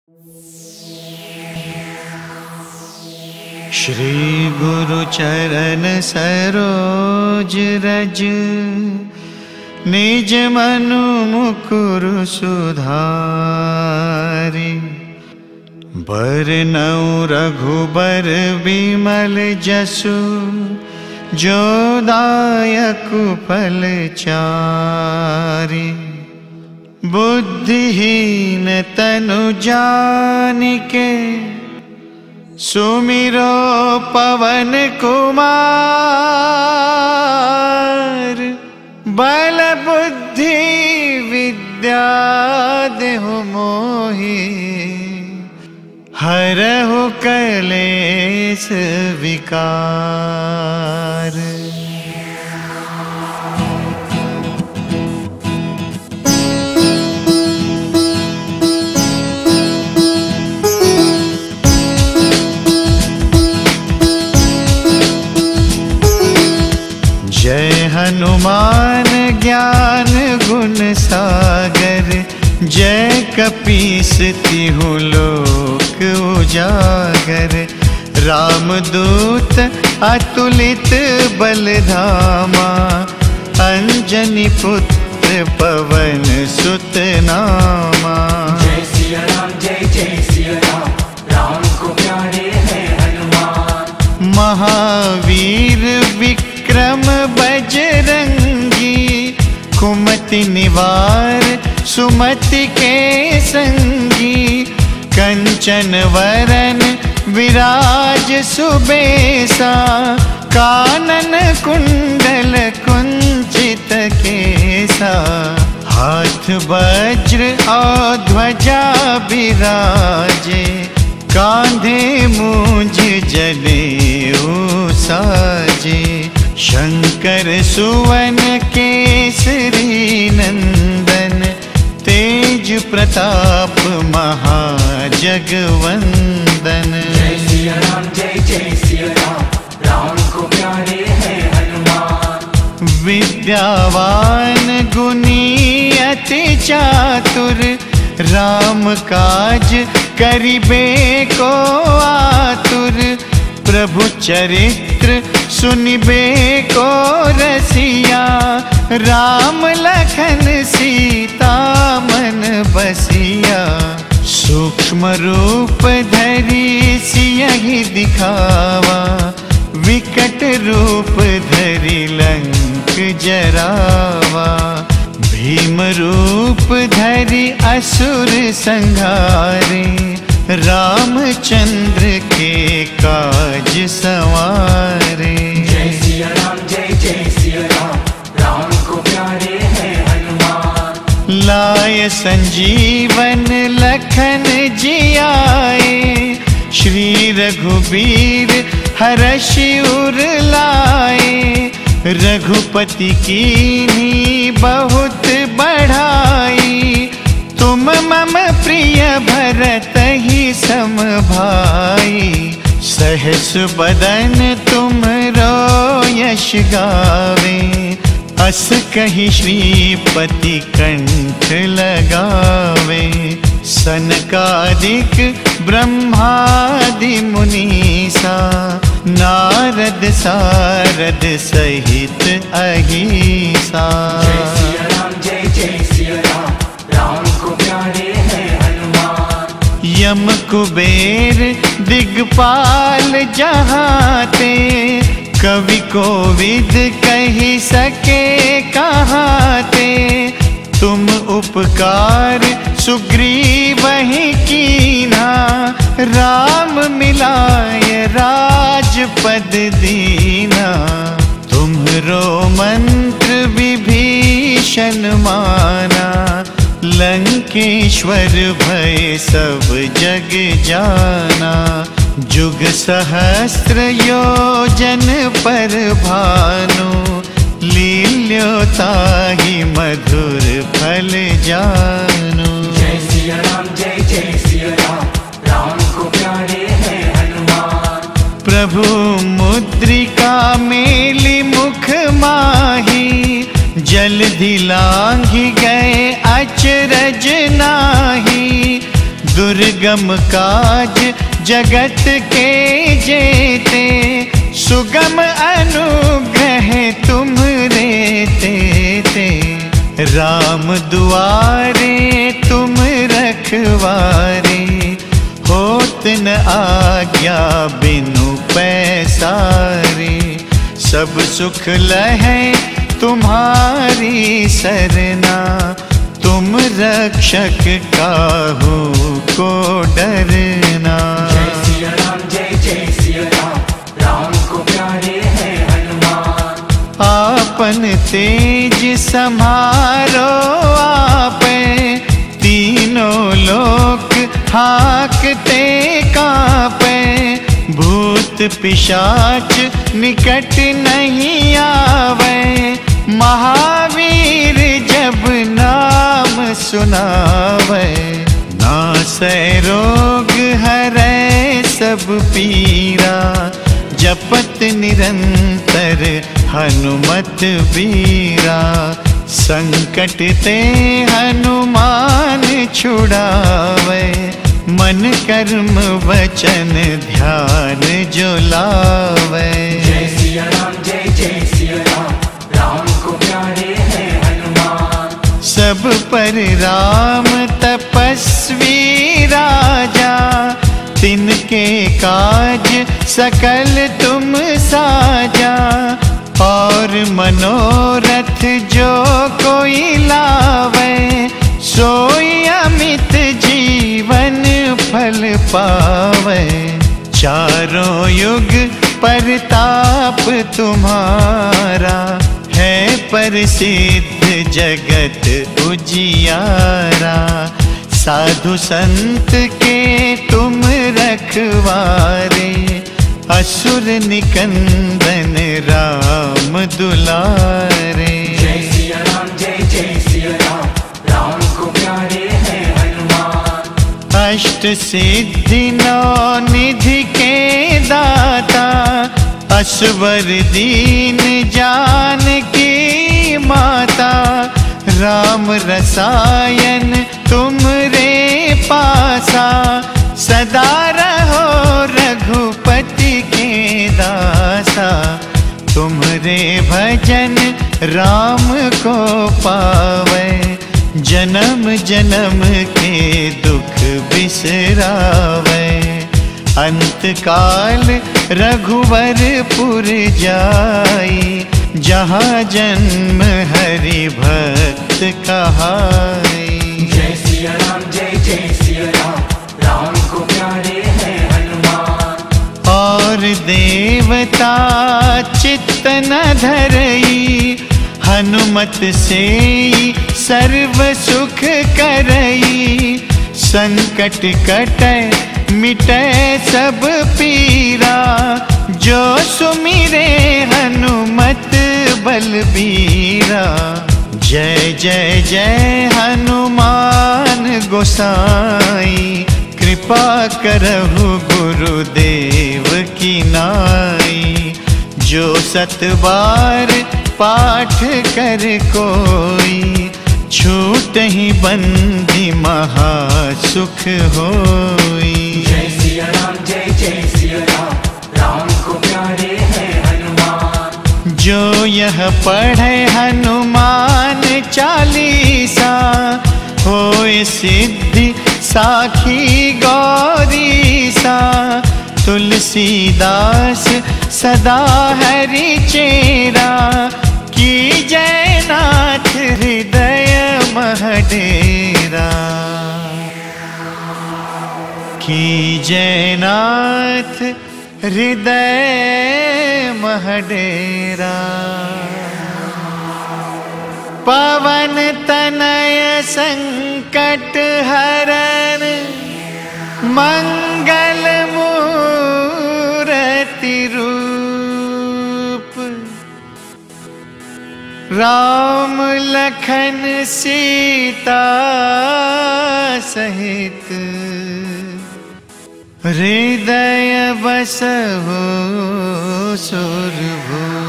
श्री गुरु चरण सरोज रज, निज मनु मुकुरु सुधारि। बरनउँ रघुबर बिमल जसु, जो दायकु फल चारि। बुद्धिहीन तनु जानिके, सुमिरो पवन कुमार। बल बुद्धि विद्या देहु मोहि, हरहु कलेश विकार। जय हनुमान ज्ञान गुण सागर, जय कपीस तिहु लोक उजागर। रामदूत अतुलित बल धामा, अंजनी पुत्र पवन सुत नामा। जय सिया राम जय जय सिया राम, राम को प्यारे हैं हनुमान। महावीर विक्रम बजरंगी, कुमति निवार सुमति के संगी। कंचन वरन विराज सुबेसा, कानन कुंडल कुंचित केसा। हाथ वज्र और ध्वजा बिराजे, कांधे मूंज जनेऊ साजे। शंकर सुवन केसरी नंदन, तेज प्रताप महाजगवंदन। जय सिया राम जय जय सिया राम, राम को प्यारे हैं हनुमान। विद्यावान गुणी अति चातुर, राम काज करिबे को आतुर। प्रभु चरित्र सुनिबे को रसिया, राम लखन सीता मन बसिया। सूक्ष्म रूप धरि सियहि दिखावा, विकट रूप धरि लंक जरावा। भीम रूप धरि असुर संहारे, रामचंद्र के काज सवारे। जय सिया राम जय जय सिया राम, राम को प्यारे हैं हनुमान। लाय संजीवन लखन जियाए, श्री रघुबीर हरषि उर लाए। रघुपति कीन्ही बहुत बढ़ाई, तुम मम प्रिय भरत ही सम भाई। सहस बदन तुमरो यश गावे, अस कहि श्रीपति कंठ लगावे। सनकादिक ब्रह्मादि मुनीसा, नारद सारद सहित अहिसा। जय सिया राम जय जय सिया राम, राम को प्यारे हैं हनुमान। यम कुबेर दिगपाल जहाते, कवि कोविद कहि सके कहाते। तुम उपकार सुग्रीवहि कीन्हा, राम मिलाय राजपद दीना। तुम्हरो मंत्र विभीषण माना, लंकेश्वर भय सब जग जाना। जुग सहस्त्र योजन पर भानु, लील्योताहि मधुर फल जानु। जय सिया राम जय जय सिया राम, राम को प्यारे हैं हनुमान। प्रभु मुद्रिका मेली मुख माही, जलधि लांघि गए अचरज नाही। दुर् दुर्गम काज जगत के जेते, सुगम अनुग्रह तुम रेते ते। राम दुआरे तुम रखवारे, होत न आज्ञा बिनु पैसारे। सब सुख लहै तुम्हारी सरना, तुम रक्षक काहू को डरना। जय सिया राम जय सिया राम, राम को प्यारे हैं हनुमान। आपन तेज सम्हारो आपे, तीनों लोक हाकते कांपे। भूत पिशाच निकट नहीं आवे, महावीर जब नाम सुनावे। नासै रोग हरै सब पीरा, जपत निरंतर हनुमत बीरा। संकट ते हनुमान छुड़ावे, मन कर्म वचन ध्यान जो लावे। जय सिया राम जय सिया राम, राम को प्यारे हैं हनुमान। सब पर राम तपस्वी राजा, तिनके काज सकल तुम साजा। और मनोरथ जो कोई लावे, सोई अमित जीवन फल पावे। चारों युग परताप तुम्हारा, है प्रसिद्ध जगत उजियारा। साधु संत के तुम रखवारे, असुर निकंदन राम दुलारे। जय सिया राम जय सिया राम, राम को प्यारे हैं हनुमान। अष्ट सिद्धि नौ निधि के दाता, असवर दीन जानकी माता। राम रसायन तुम रे पासा, सदा रहो रघुपति के दासा। तुम्हारे भजन राम को पावे, जन्म जन्म के दुख बिसरावे। अंत काल रघुवरपुर जाई, जहाँ जन्म हरि भक्त कहाई। जय सिया राम जय सिया राम, राम को प्यारे हैं हनुमान। और देवता चित्त न धरई, हनुमत से सर्व सुख करई। संकट कटै मिटै सब पीरा, जो सुमिरे हनुमत बलबीरा। जय जय जय हनुमान गोसाई, कृपा करहु गुरुदेव की नाई। जो सत बार पाठ कर कोई, छूट ही बंदी महा सुख होई। जय सिया राम जय सिया राम, राम को प्यारे हैं हनुमान। जो यह पढ़े हनुमान चालीसा, होए सिद्धि साखी गौरीसा। तुलसीदास सदा हरि चेरा, की जय नाथ हृदय महडेरा। की जय नाथ हृदय महडेरा। पवन तनय संकट हरन, मंगल मूरति रूप। राम लखन सीता सहित, हृदय बसहु सुरभूप।